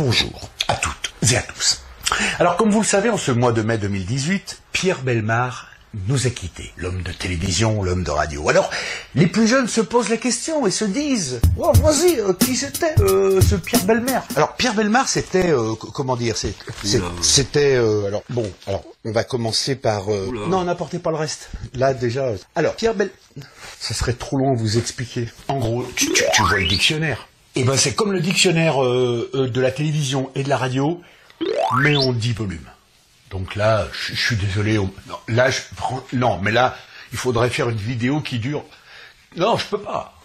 bonjour à toutes et à tous. Alors comme vous le savez, en ce mois de mai 2018, Pierre Bellemare nous a quittés, l'homme de télévision, l'homme de radio. Alors, les plus jeunes se posent la question et se disent « Oh, vas-y, qui c'était ce Pierre Bellemare ?» Alors, Pierre Bellemare, c'était, comment dire, c'était, alors, on va commencer par... Non, n'apportez pas le reste. Là, déjà... Alors, Pierre Bellemare... Ça serait trop long à vous expliquer. En gros, tu vois le dictionnaire. Eh ben, c'est comme le dictionnaire de la télévision et de la radio, mais en 10 volumes. Donc là, je suis désolé. Non, mais là, il faudrait faire une vidéo qui dure... Non, je peux pas.